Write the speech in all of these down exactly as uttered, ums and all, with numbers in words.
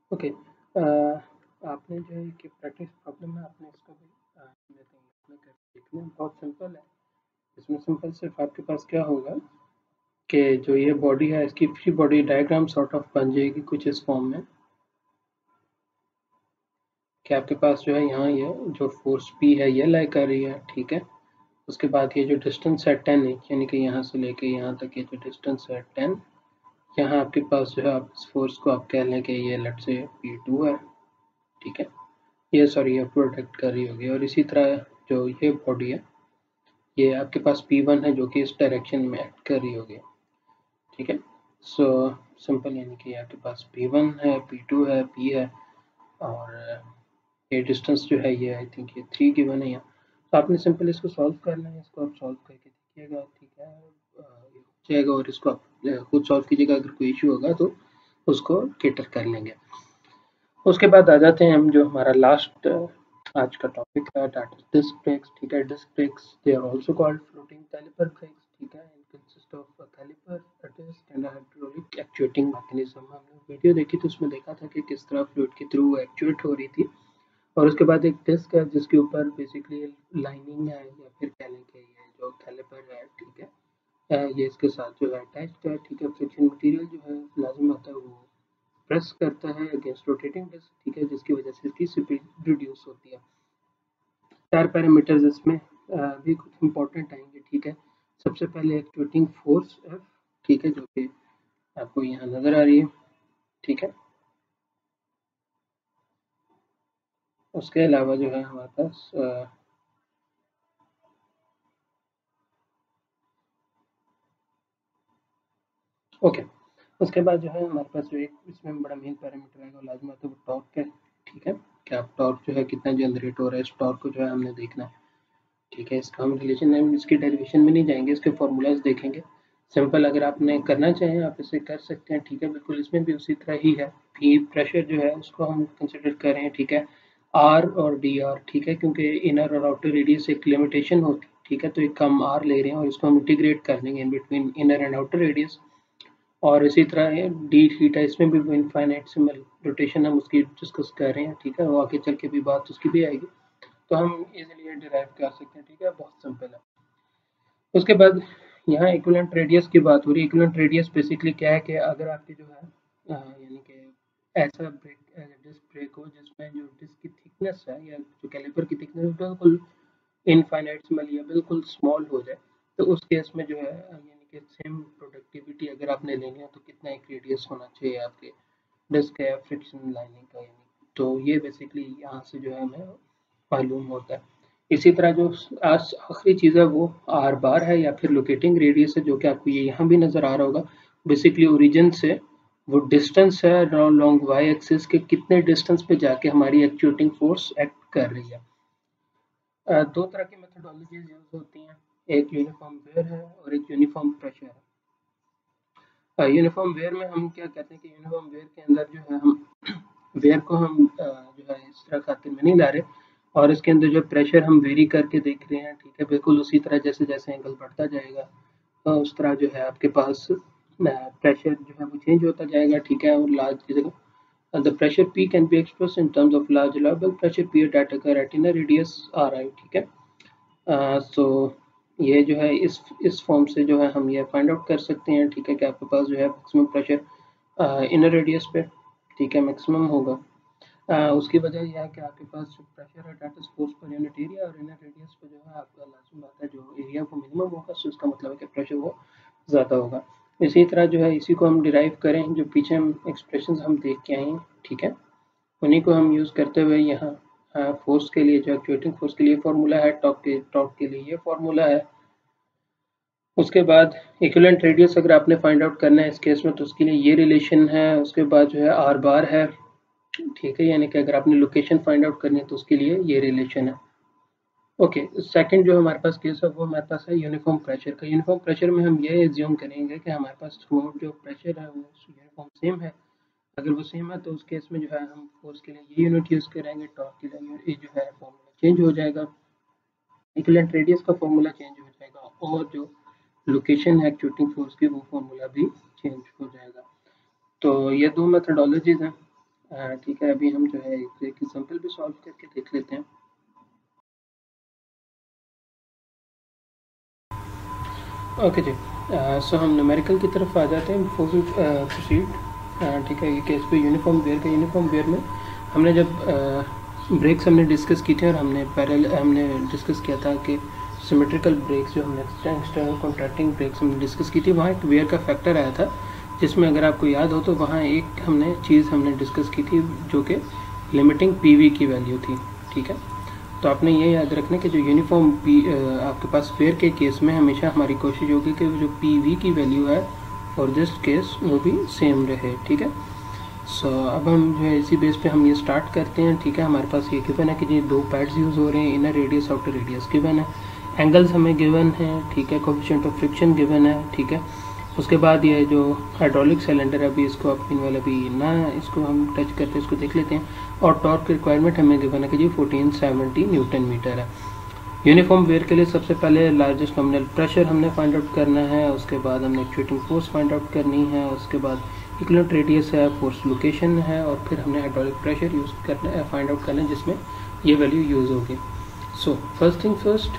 Okay. अ, आपने जो है कि प्रैक्टिस प्रॉब्लम है, आपने इसको भी अ, मैं कहूँगा कर देखना बहुत सिंपल है। इसमें सिंपल सिर्फ आपके पास क्या होगा कि जो ये बॉडी है इसकी free body diagram sort of बन जाएगी कुछ इस फॉर्म में कि आपके पास जो है यहाँ ये जो फोर्स पी है ये लाई कर रही है, ठीक है। उसके बाद ये जो डिस्टेंस है टेन है, यानी कि यहाँ से लेके यहाँ तक ये जो डिस्टेंस है टेन, यहाँ आपके पास जो है आप इस फोर्स को आप कह लें कि ये लेट से पी टू है, ठीक है। ये सॉरी ये प्रोटेक्ट कर रही होगी। और इसी तरह जो ये बॉडी है ये आपके पास पी वन है जो कि इस डायरेक्शन में एक्ट कर रही होगी, ठीक है। सो सिंपल यानी कि आपके पास पी वन है, पी टू है, P है और ये डिस्टेंस जो है ये आई थिंक ये थ्री गिवन है यहाँ। तो आपने सिंपल इसको सॉल्व करना है, इसको आप सॉल्व करके देखिएगा, ठीक है। अ, ये हो जाएगा और इसको आप अ, खुद सॉल्व कीजिएगा, अगर कोई इशू होगा तो उसको केटर कर लेंगे। उसके बाद आ जाते हैं हम जो हमारा लास्ट आज का टॉपिक है, दैट इज डिस्क ब्रेक्स, ठीक है। Disc brakes they are also called floating caliper brakes, ठीक है। It consist of a caliper, a disc and a hydraulic actuating mechanism. हमने वीडियो देखी तो उसमें देखा था कि किस तरह फ्लूइड के थ्रू एक्चुएट हो रही थी। और उसके बाद एक डिस्क है जिसके ऊपर बेसिकली लाइनिंग है या फिर कह लें कि ये जो कैलिपर है, ठीक है, अ, ये इसके साथ जो है अटैच्ड है, ठीक है। फ्रिक्शन मटेरियल जो है लाजम आता है वो प्रेस करता है अगेंस्ट रोटेटिंग डिस्क, ठीक है, जिसकी वजह से इसकी स्पीड रिड्यूस होती है। चार पैरामीटर्स इसमें अ, भी कुछ इंपॉर्टेंट आएंगे, ठीक है। सबसे पहले एक्चुएटिंग फोर्स एफ, ठीक है, जो कि आपको यहाँ नजर आ रही है, ठीक है। उसके अलावा जो है हमारे पास ओके, उसके बाद जो है हमारे पास जो एक इसमें बड़ा मेन पैरामीटर है वो लाजमी आता है वो टॉर्क है, ठीक है। कि आप टॉर्क जो है कितना जनरेट हो रहा है, इस टॉर्क को जो है हमने देखना है, ठीक है। इसका हम रिलेशन है, इसकी डेरिवेशन में नहीं जाएंगे, इसके फॉर्मूलाज देखेंगे। सिंपल अगर आपने करना चाहें आप इसे कर सकते हैं, ठीक है। बिल्कुल इसमें भी उसी तरह ही है कि प्रेशर जो है उसको हम कंसिडर कर रहे हैं, ठीक है, आर और डी आर, ठीक है, क्योंकि इनर और आउटर रेडियस एक लिमिटेशन होती है, ठीक है। तो एक हम आर ले रहे हैं और इसको हम इंटीग्रेट कर देंगे in between inner and outer radius. और इसी तरह डी थीटा इसमें भी इनफाइनाइट सिमल रोटेशन हम उसकी डिस्कस कर रहे हैं, ठीक है। वो आगे चल के भी बात उसकी भी आएगी, तो हम इजीली ये डिराइव कर सकते हैं, ठीक है। बहुत सिंपल है। उसके बाद यहाँ इक्विवेलेंट रेडियस की बात हो रही है। इक्विवेलेंट रेडियस बेसिकली क्या है कि अगर आपकी जो है अ, यानी कि ऐसा ब्रेक डिस्क ब्रेक हो जिसमें जो डिस्क की थिकनेस है या जो कैलिपर की थिकनेस बिल्कुल इनफाइनाइट स्मॉल या बिल्कुल स्मॉल हो जाए, तो उस केस में जो है यानी कि सेम प्रोडक्टिविटी अगर आपने लेनी हो तो कितना एक रेडियस होना चाहिए आपके डिस्क या फ्रिक्शन लाइनिंग का, यानी तो ये बेसिकली यहाँ से जो है हमें मालूम होता है। इसी तरह जो आज आखिरी चीज़ है वो आर बार है या फिर लोकेटिंग रेडियस है, जो कि आपको ये यहाँ भी नज़र आ रहा होगा। बेसिकली ओरिजिन से वो डिस्टेंस है लॉन्ग वाई एक्सिस के कितने डिस्टेंस पे जाके हमारी एक्चुएटिंग फोर्स एक्ट कर रही है। अ, दो तरह की मेथडोलॉजीज यूज होती हैं, एक यूनिफॉर्म वेयर है और एक यूनिफॉर्म प्रेशर है। यूनिफॉर्म वेयर में हम क्या कहते हैं कि यूनिफॉर्म वेयर के अंदर जो है हम वेयर को हम अ, जो है इस तरह खातिर में नहीं ला रहे और इसके अंदर जो प्रेशर हम वेरी करके देख रहे हैं, ठीक है। बिल्कुल उसी तरह जैसे जैसे एंगल बढ़ता जाएगा तो उस तरह जो है आपके पास प्रेशर जो है वो चेंज होता जाएगा, ठीक है। और लार्ज जगह Uh, the pressure P can be expressed in terms of large reliable pressure P that occur at inner radius R I, ठीक है। सो ये जो है इस इस फॉर्म से जो है हम ये फाइंड आउट कर सकते हैं, ठीक है, कि आपके पास जो है मैक्सिमम प्रेशर इनर रेडियस पे, ठीक है, मैक्सिमम होगा। uh, उसकी वजह यह है कि आपके पास जो प्रेशर है that is force per unit area और इनर रेडियस पे जो है आपका लाजमी बात है जो एरिया को मिनिमम होगा, सो इसका मतलब है कि प्रेशर वो ज़्यादा होगा। इसी तरह जो है इसी को हम डिराइव करें जो पीछे हम एक्सप्रेशन हम देख के आए हैं, ठीक है, उन्हीं को हम यूज़ करते हुए यहाँ फोर्स के लिए जो एक्चुएटिंग फोर्स के लिए फॉर्मूला है, टॉर्क के टॉर्क के लिए ये फॉर्मूला है। उसके बाद इक्विवेलेंट रेडियस अगर आपने फाइंड आउट करना है इस केस में तो उसके लिए ये रिलेशन है। उसके बाद जो है आर बार है, ठीक है, यानी कि अगर आपने लोकेशन फाइंड आउट करनी है तो उसके लिए ये रिलेशन है। ओके, सेकंड जो हमारे पास केस है वो हमारे पास है यूनिफॉर्म प्रेशर का। यूनिफॉर्म प्रेशर में हम ये एज्यूम करेंगे कि हमारे पास थ्रू जो प्रेशर है वो यूनिफॉर्म सेम है। अगर वो सेम है तो उस केस में जो है हम फोर्स के लिए ये यूनिट यूज़ करेंगे, टॉर्क के लिए ये जो है फॉर्मूला चेंज हो जाएगा, इक्विवेलेंट रेडियस का फॉर्मूला चेंज हो जाएगा और जो लोकेशन है एक्चुएटिंग फोर्स की वो फॉर्मूला भी चेंज हो जाएगा। तो ये दो मेथडोलॉजीज हैं। ठीक है, अभी हम जो है एक एग्जाम्पल भी सॉल्व करके देख लेते हैं। ओके जी, सो हम न्यूमेरिकल की तरफ आ जाते हैं बिफोर वी प्रोसीड। ठीक है, ये केस पे यूनिफॉर्म वेयर का यूनिफॉर्म वेयर में हमने जब ब्रेक्स uh, हमने डिस्कस की थी और हमने पैरेलल हमने डिस्कस किया था कि सिमेट्रिकल ब्रेक्स जो हमने एक्सटर्नल कॉन्ट्रैक्टिंग ब्रेक्स हमने डिस्कस की थी, वहाँ एक वेयर का फैक्टर आया था, जिसमें अगर आपको याद हो तो वहाँ एक हमने चीज़ हमने डिस्कस की थी जो कि लिमिटिंग पीवी की वैल्यू थी। ठीक है, तो आपने ये याद रखना कि जो यूनिफॉर्म पी आपके पास वेयर के केस में हमेशा हमारी कोशिश होगी कि जो पी वी की वैल्यू है फॉर दिस केस वो भी सेम रहे। ठीक है, सो so, अब हम जो है इसी बेस पे हम ये स्टार्ट करते हैं। ठीक है, हमारे पास ये गिवन है कि जी दो पैड्स यूज़ हो रहे हैं, inner radius outer radius given है, एंगल्स हमें गिवन है। ठीक है, कोएफिशिएंट ऑफ फ्रिक्शन गिवन है। ठीक है, उसके बाद ये जो हाइड्रोलिक सिलेंडर अभी इसको आप वाला अभी ना इसको हम टच करते हैं, इसको देख लेते हैं। और टॉर्क की रिक्वायरमेंट हमें गिवन है कि जी फोर्टीन सेवेंटी न्यूटन मीटर है। यूनिफॉर्म वेयर के लिए सबसे पहले लार्जेस्ट नॉमिनल प्रेशर हमने फाइंड आउट करना है, उसके बाद हमने एक्चुएटिंग फोर्स फाइंड आउट करनी है, उसके बाद इक्विवेलेंट रेडियस है, फोर्स लोकेशन है, और फिर हमने हाइड्रोलिक प्रेशर यूज़ करना है फाइंड आउट करना है जिसमें ये वैल्यू यूज़ होगी। सो फर्स्ट थिंग फर्स्ट,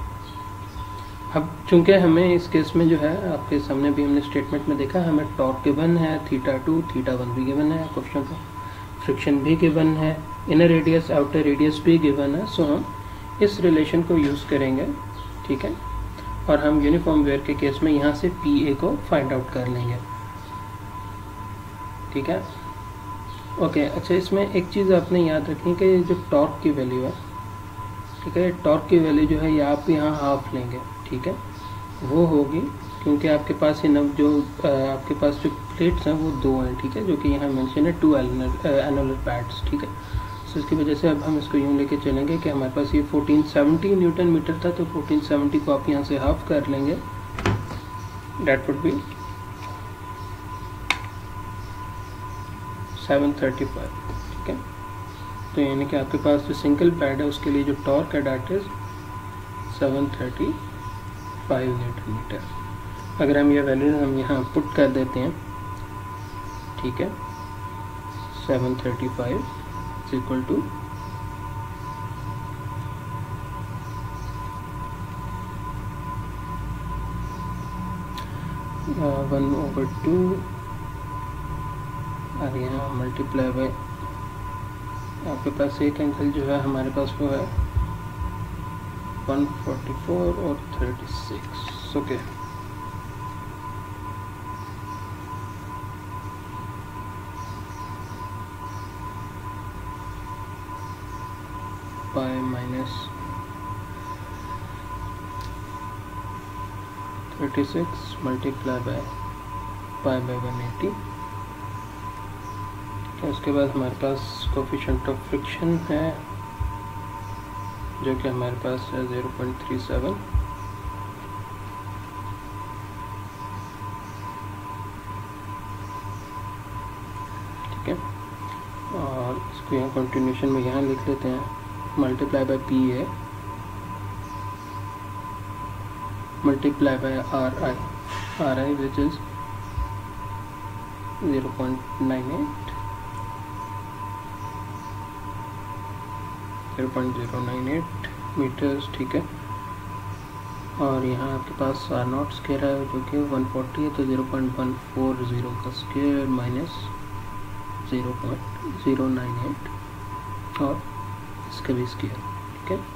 अब चूंकि हमें इस केस में जो है आपके सामने भी हमने स्टेटमेंट में देखा, हमें टॉर्क गिवन है, थीटा टू थीटा वन भी गिवन है, कोएफिशिएंट ऑफ फ्रिक्शन भी गिवन है, इनर रेडियस आउटर रेडियस भी गिवन है। सो हम इस रिलेशन को यूज़ करेंगे। ठीक है, और हम यूनिफॉर्म वेयर के केस में यहाँ से पी ए को फाइंड आउट कर लेंगे। ठीक है, ओके। अच्छा, इसमें एक चीज़ आपने याद रखनी कि जो टॉर्क की वैल्यू है, ठीक है, टॉर्क की वैल्यू जो है ये आप यहाँ हाफ लेंगे। ठीक है, वो होगी क्योंकि आपके पास ये नव जो आपके पास जो प्लेट्स हैं वो दो हैं। ठीक है, जो कि यहाँ मेंशन है टू एनुलर पैड्स। ठीक है, सो इसकी वजह से अब हम इसको यूँ लेके चलेंगे कि हमारे पास ये फोर्टीन सेवेंटी न्यूटन मीटर था, तो फोर्टीन सेवेंटी को आप यहाँ से हाफ कर लेंगे, that would be seven thirty five. ठीक है, तो यानी कि आपके पास जो सिंगल पैड है उसके लिए जो टॉर्क है that is seven thirty five newton meter. अगर हम ये वैल्यू हम यहाँ पुट कर देते हैं, ठीक है, seven thirty five is equal to one over two और यहाँ मल्टीप्लाई बाय आपके पास एक एंगल जो है हमारे पास वो है वन फोर्टी फोर और thirty six. Okay, pi minus thirty six multiply by pi by one eighty. उसके बाद हमारे पास कोएफिशिएंट ऑफ फ्रिक्शन है जो कि हमारे पास है ज़ीरो पॉइंट थ्री सेवन। ठीक है, और इसको यहाँ कंटिन्यूशन में यहाँ लिख लेते हैं, multiply by P A multiply by R I R I which is zero point nine eight zero point zero nine eight meters. ठीक है, और यहाँ आपके पास आर नॉट स्क्वायर है जो कि वन फोर्टी है, तो zero point one four zero का square minus zero point zero nine eight और इसका भी स्क्वायर। ठीक है,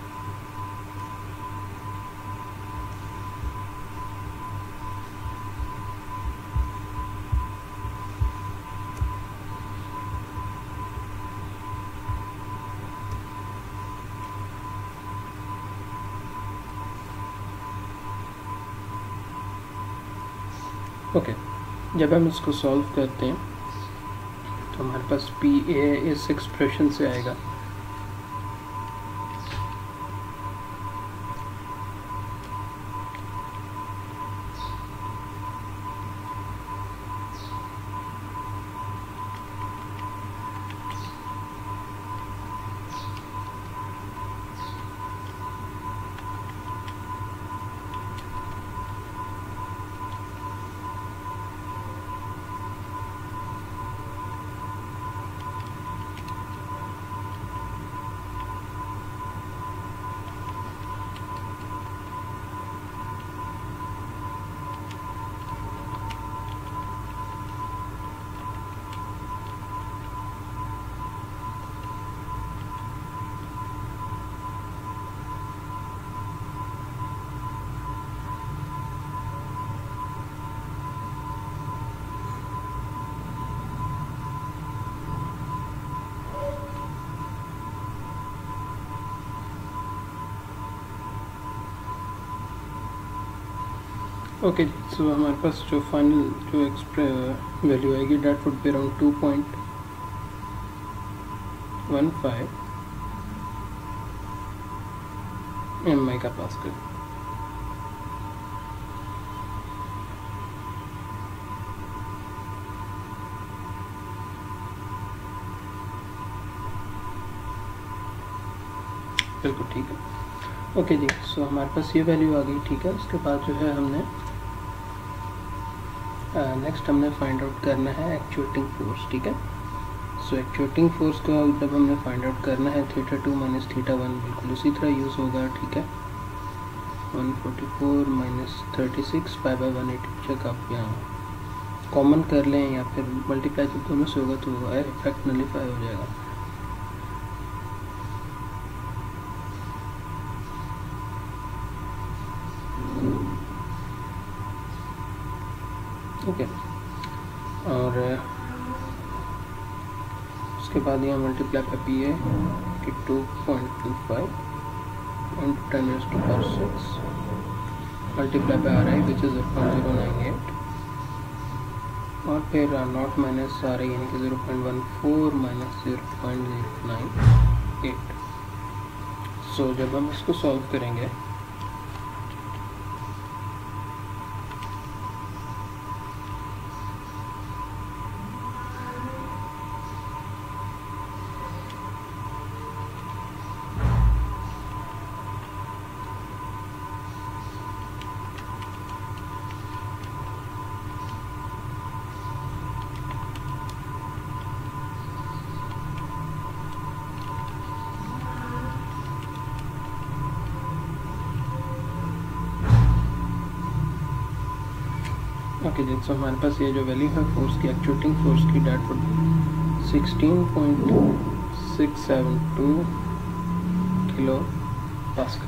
ओके okay. जब हम इसको सॉल्व करते हैं तो हमारे पास पी ए इस एक्सप्रेशन से आएगा, ओके जी, सो हमारे पास जो फाइनल जो एक्सप्रेस वैल्यू आएगी that would be around two point one five M I का पास्कल। बिल्कुल ठीक है। ओके जी, सो हमारे पास ये वैल्यू आ गई, ठीक है। उसके बाद जो है हमने नेक्स्ट uh, हमने फाइंड आउट करना है एक्चुएटिंग फोर्स, ठीक है। सो एक्चुएटिंग फोर्स का जब हमने फाइंड आउट करना है theta two minus theta one बिल्कुल उसी तरह यूज़ होगा, ठीक है। One forty four minus thirty six pi by one eighty check आप यहाँ कॉमन कर लें या फिर मल्टीप्लाई जब दोनों से होगा तो इफेक्ट नलीफाई हो जाएगा। ओके, और उसके बाद यहाँ मल्टीप्लाई पे पी है कि two point two five into ten is to power six multiply पे आ रहा है which is zero point zero nine eight, और फिर नॉट माइनस आ रही है यानी कि zero point one four minus zero point zero nine eight. So जब हम इसको सॉल्व करेंगे ओके जी, सो हमारे पास ये जो वैल्यू है फोर्स की एक्चुएटिंग फोर्स की that would sixteen point six seven two kilo pascal.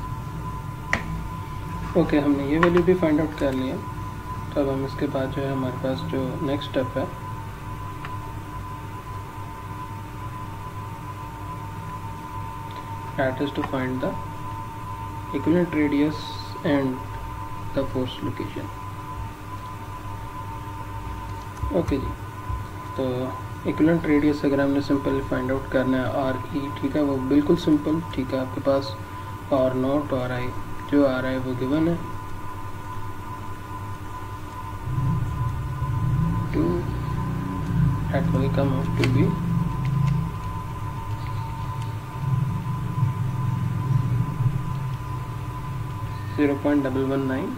Okay, हमने ये वैल्यू भी फाइंड आउट कर लिया। तो अब हम इसके बाद जो है हमारे पास जो नेक्स्ट स्टेप है that is to find the equivalent radius and the force location। Okay जी, तो इक्विवेलेंट रेडियस अगर हमने सिंपल फाइंड आउट करना है आर ई, ठीक है, वो बिल्कुल सिंपल, ठीक है। आपके पास आर नॉट आर आई जो आ रहा है वो गिवन है to that will come out to be zero point one one nine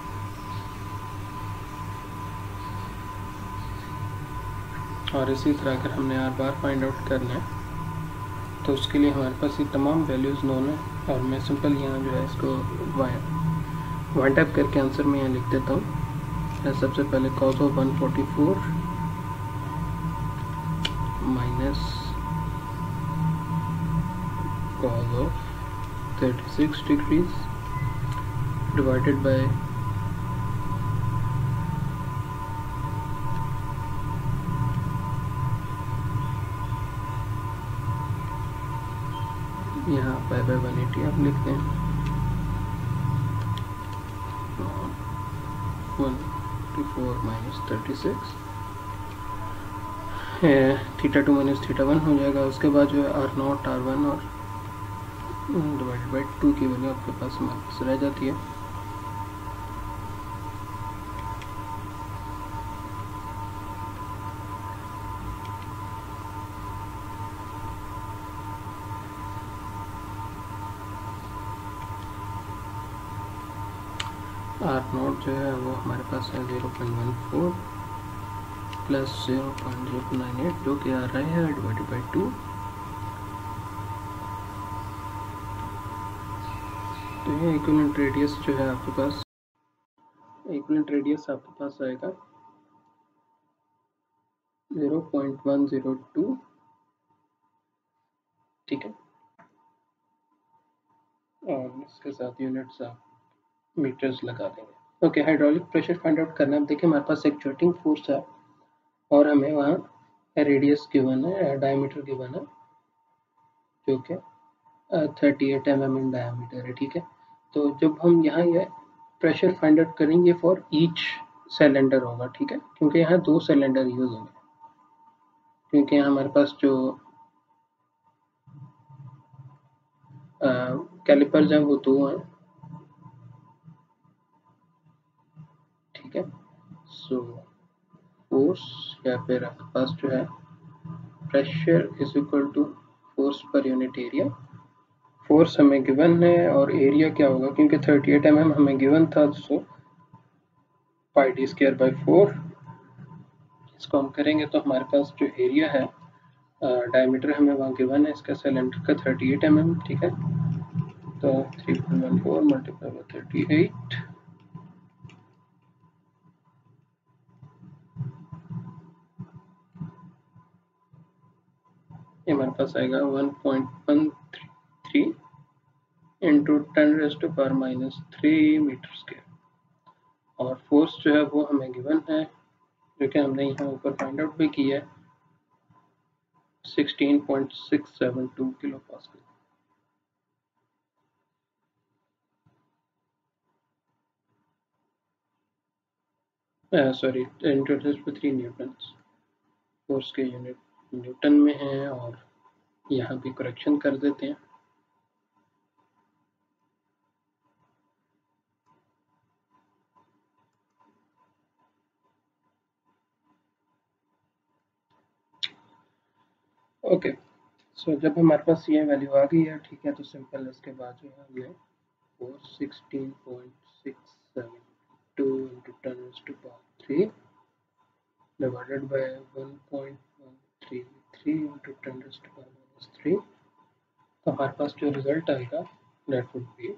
और इसी तरह अगर हमने आर बार फाइंड आउट करना है तो उसके लिए हमारे पास ये तमाम वैल्यूज़ नोन है, और मैं सिंपल यहाँ जो है इसको वन टाइप करके आंसर में यहाँ लिख देता हूँ। सबसे पहले cos of one forty four minus cos of thirty six degrees divided by यहाँ पाई बाय वन एटी आप लिखते हैं one forty four minus thirty six theta two minus theta one हो जाएगा। उसके बाद जो है आर नॉट आर वन और डिवाइडेड बाई टू की वैल्यू आपके पास हमारे पास रह जाती है। आर नॉट जो है वो हमारे पास है zero point one four plus zero point zero nine eight जो कि आ रहा है डिवाइडेड बाई टू। तो ये इक्विवेलेंट रेडियस जो है आपके पास इक्विवेलेंट रेडियस आपके पास आएगा zero point one zero two, ठीक है। और इसके साथ यूनिट्स आप मीटर्स लगा देंगे। Okay, hydraulic pressure find out करना है। देखिए हमारे पास एक्चुएटिंग फोर्स है और हमें वहाँ रेडियस गिवन है, डायमीटर गिवन है जो कि thirty eight M M in diameter है, ठीक है। तो जब हम यहाँ ये प्रेशर फाइंड आउट करेंगे फॉर ईच सिलेंडर होगा, ठीक है, क्योंकि यहाँ दो सिलेंडर यूज होंगे, क्योंकि यहाँ हमारे पास जो कैलिपर्स हैं वो दो हैं, ठीक है। सो फोर्स या फिर आपके पास जो है pressure is equal to force per unit area. Force हमें गिवन है और एरिया क्या होगा, क्योंकि थर्टी एट एम एम हमें गिवन था, so pi D square by four. इसको हम करेंगे तो हमारे पास जो एरिया है, डायमीटर हमें वहाँ गिवन है इसका सिलेंडर का थर्टी एट एम एम, ठीक है। तो three point one four multiply by thirty eight, ये हमारे पास आएगा one point one three into ten raise to power minus three metre square. और फोर्स जो है वो हमें गिवन है, जो कि हमने यहाँ ऊपर फाइंड आउट भी किया है, sixteen point six seven two kilo pascal. Sorry, into three newton, force के यूनिट न्यूटन में है, और यहाँ भी करेक्शन कर देते हैं। ओके, सो जब हमारे पास ये वैल्यू आ गई है, ठीक है, तो सिंपल इसके बाद जो है हमें four sixteen point six seven two into ten to power three divided by one point one three three into ten to power minus three, तो हमारे पास जो रिजल्ट आएगा that would be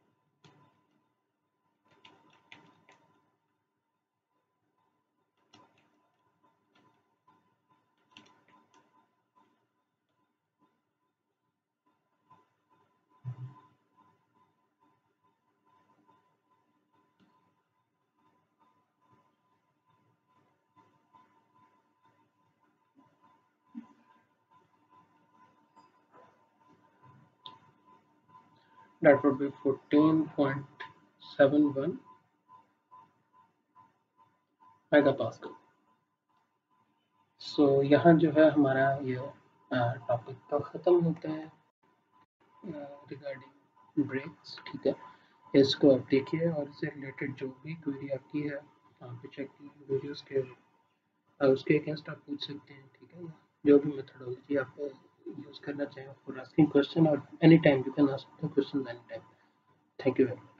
that would be fourteen point seven one megapascal. So so, यहाँ जो है हमारा ये टॉपिक तो ख़त्म होता है रिगार्डिंग ब्रेक्स, ठीक है। इसको आप देखिए और इससे रिलेटेड जो भी क्वेरी आपकी है वहाँ पे चेक वीडियोस के उसके अगेंस्ट आप पूछ सकते हैं, ठीक है। जो भी मेथडोलॉजी आप यूज़ करना चाहें फॉर आस्किंग क्वेश्चन, और any time you can ask the question any time. Thank you very much.